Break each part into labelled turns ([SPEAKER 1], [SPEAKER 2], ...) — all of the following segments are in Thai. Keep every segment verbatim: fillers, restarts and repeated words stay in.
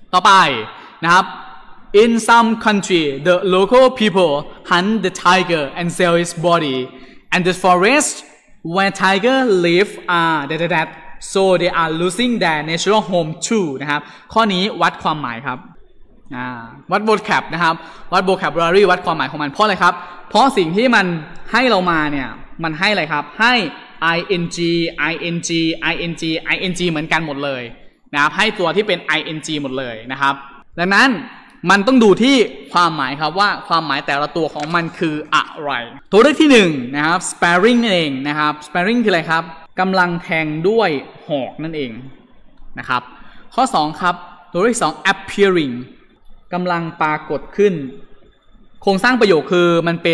[SPEAKER 1] ต่อไปนะครับ in some country the local people hunt the tiger and sell its body and the forest where tiger live are that that so they are losing their natural home too นะครับข้อนี้วัดความหมายครับวัด vocab นะครับวัด vocabulary วัดความหมายของมันเพราะอะไรครับเพราะสิ่งที่มันให้เรามาเนี่ยมันให้อะไรครับให้ ing ing ing ing เหมือนกันหมดเลยนะครับให้ตัวที่เป็น ing หมดเลยนะครับดังนั้นมันต้องดูที่ความหมายครับว่าความหมายแต่ละตัวของมันคืออะไรตัวเลือกที่หนึ่งนะครับ sparring นั่นเองนะครับ sparring คืออะไรครับกำลังแทงด้วยหอกนั่นเองนะครับข้อสองครับตัวเลือกที่สอง appearing กำลังปรากฏขึ้นโครงสร้างประโยคคือมันเป็น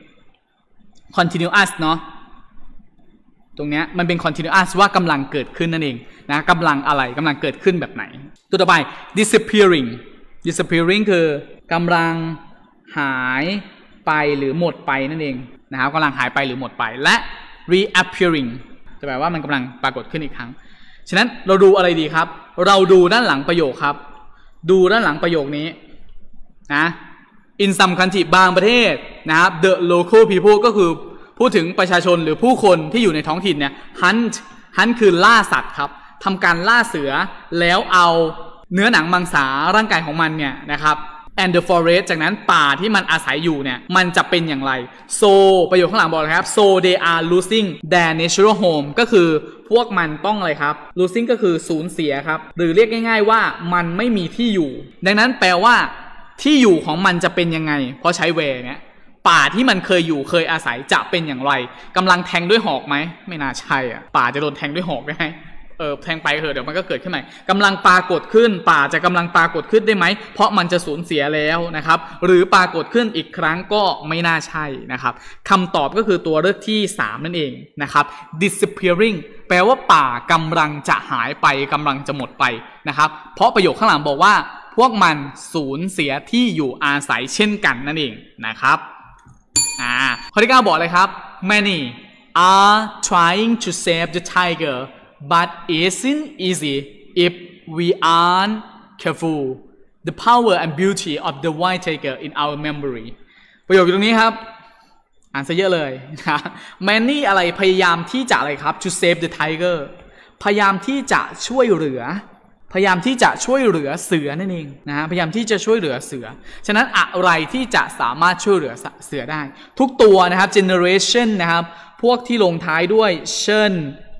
[SPEAKER 1] continuous เนาะตรงเนี้ยมันเป็น continuous ว่ากำลังเกิดขึ้นนั่นเองนะกำลังอะไรกำลังเกิดขึ้นแบบไหนตัวต่อไป disappearing disappearing คือกำลังหายไปหรือหมดไปนั่นเองนะครับกำลังหายไปหรือหมดไปและ reappearing จะแปลว่ามันกำลังปรากฏขึ้นอีกครั้งฉะนั้นเราดูอะไรดีครับเราดูด้านหลังประโยคครับดูด้านหลังประโยคนี้นะ in some country บางประเทศนะครับ the local people ก็คือพูดถึงประชาชนหรือผู้คนที่อยู่ในท้องถิ่นเนี่ย hunt hunt คือล่าสัตว์ครับทำการล่าเสือแล้วเอาเนื้อหนังมังสาร่างกายของมันเนี่ยนะครับ and the forest จากนั้นป่าที่มันอาศัยอยู่เนี่ยมันจะเป็นอย่างไร so ประโยคข้างหลังบอกเลยครับ so they are losing their natural home ก็คือพวกมันต้องอะไรครับ losing ก็คือสูญเสียครับหรือเรียกง่ายๆว่ามันไม่มีที่อยู่ดังนั้นแปลว่าที่อยู่ของมันจะเป็นยังไงเพราะใช้ where เนี่ยป่าที่มันเคยอยู่เคยอาศัยจะเป็นอย่างไรกำลังแทงด้วยหอกไหมไม่น่าใช่อ่ะป่าจะโดนแทงด้วยหอกได้ไหมเออแทงไปเถอะเดี๋ยวมันก็เกิดขึ้นใหม่กำลังปรากฏขึ้นป่าจะกำลังปรากฏขึ้นได้ไหมเพราะมันจะสูญเสียแล้วนะครับหรือปรากฏขึ้นอีกครั้งก็ไม่น่าใช่นะครับคำตอบก็คือตัวเลือกที่สามนั่นเองนะครับ disappearing แปลว่าป่ากำลังจะหายไปกำลังจะหมดไปนะครับเพราะประโยคข้างหลังบอกว่าพวกมันสูญเสียที่อยู่อาศัยเช่นกันนั่นเองนะครับอ่าข้อที่เก้าบอกเลยครับ many are trying to save the tiger but isn't easy if we aren't careful the power and beauty of the white tiger in our memory ประโยคอยู่ตรงนี้ครับอ่านซะเยอะเลยนะ many อะไรพยายามที่จะอะไรครับ to save the tiger พยายามที่จะช่วยเหลือพยายามที่จะช่วยเหลือเสือนั่นเองนะฮะพยายามที่จะช่วยเหลือเสือฉะนั้นอะไรที่จะสามารถช่วยเหลือเสือได้ทุกตัวนะครับ generation นะครับพวกที่ลงท้ายด้วยเช่น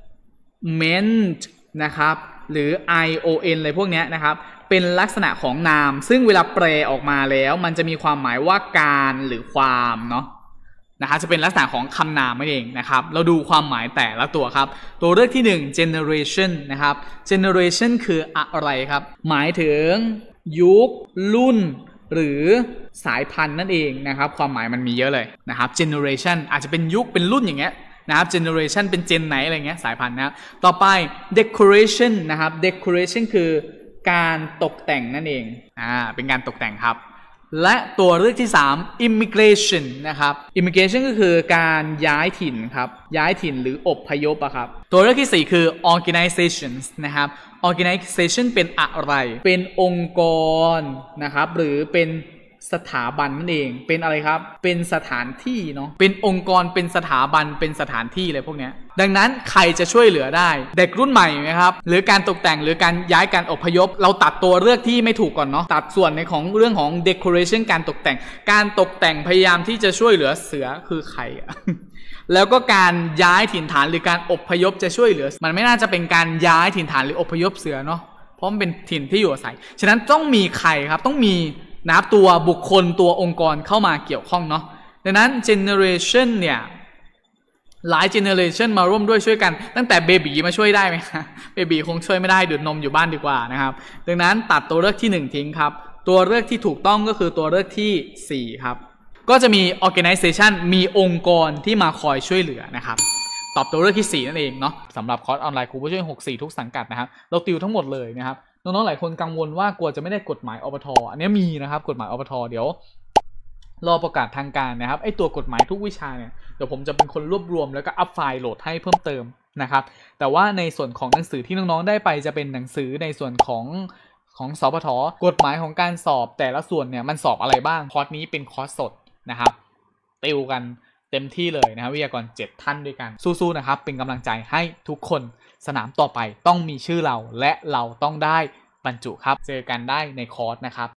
[SPEAKER 1] meant นะครับหรือ ion อะไรพวกนี้นะครับเป็นลักษณะของนามซึ่งเวลาแปลออกมาแล้วมันจะมีความหมายว่าการหรือความเนาะนะครับจะเป็นลักษณะของคำนามนั่นเองนะครับเราดูความหมายแต่ละตัวครับตัวเลือกที่หนึ่ง generation นะครับ generation คืออะไรครับหมายถึงยุครุ่นหรือสายพันธุ์นั่นเองนะครับความหมายมันมีเยอะเลยนะครับ generation อาจจะเป็นยุคเป็นรุ่นอย่างเงี้ยนะครับ generation เป็นเจนไหนอะไรเงี้ยสายพันธุ์นะครับต่อไป decoration นะครับ decoration คือการตกแต่งนั่นเองอ่าเป็นการตกแต่งครับและตัวเลือกที่สาม immigration นะครับ immigration ก็คือการย้ายถิ่นครับย้ายถิ่นหรืออพยพอะครับตัวเลือกที่สี่คือ organizations นะครับ organization เป็นอะไรเป็นองค์กรนะครับหรือเป็นสถาบันนั่นเองเป็นอะไรครับเป็นสถานที่เนาะเป็นองค์กรเป็นสถาบันเป็นสถานที่อะไรพวกนี้ดังนั้นใครจะช่วยเหลือได้เด็กรุ่นใหม่ไหมครับหรือการตกแต่งหรือการย้ายการอพยพเราตัดตัวเลือกที่ไม่ถูกก่อนเนาะตัดส่วนในของเรื่องของ decoration การตกแต่งการตกแต่งพยายามที่จะช่วยเหลือเสือคือใครอะ แล้วก็การย้ายถิ่นฐานหรือการอพยพจะช่วยเหลือมันไม่น่าจะเป็นการย้ายถิ่นฐานหรืออพยพเสือเนาะเพราะมันเป็นถิ่นที่อยู่อาศัยฉะนั้นต้องมีใครครับต้องมีนะครับตัวบุคคลตัวองค์กรเข้ามาเกี่ยวข้องเนาะดังนั้น generation เนี่ยหลาย generation มาร่วมด้วยช่วยกันตั้งแต่เบบีมาช่วยได้ไหมคะเบบีคงช่วยไม่ได้ดูดนมอยู่บ้านดีกว่านะครับดังนั้นตัดตัวเลือกที่หนึ่งทิ้งครับตัวเลือกที่ถูกต้องก็คือตัวเลือกที่สี่ครับก็จะมี organization มีองค์กรที่มาคอยช่วยเหลือนะครับตอบตัวเลือกที่สี่นั่นเองเนาะสำหรับคอร์สออนไลน์ครูผู้ช่วยหกสิบสี่ทุกสังกัดนะครับเราติวทั้งหมดเลยนะครับน้องๆหลายคนกังวลว่ากลัวจะไม่ได้กฎหมายอปท.อันนี้มีนะครับกฎหมายอปท.เดี๋ยวรอประกาศทางการนะครับไอตัวกฎหมายทุกวิชาเนี่ยเดี๋ยวผมจะเป็นคนรวบรวมแล้วก็อัพไฟล์โหลดให้เพิ่มเติมนะครับแต่ว่าในส่วนของหนังสือที่น้องๆได้ไปจะเป็นหนังสือในส่วนของของสปท.กฎหมายของการสอบแต่ละส่วนเนี่ยมันสอบอะไรบ้างคอร์สนี้เป็นคอร์สสดนะครับติวกันเต็มที่เลยนะครับวิทยากรเจ็ดท่านด้วยกันสู้ๆนะครับเป็นกำลังใจให้ทุกคนสนามต่อไปต้องมีชื่อเราและเราต้องได้บรรจุครับเจอกันได้ในคอร์สนะครับ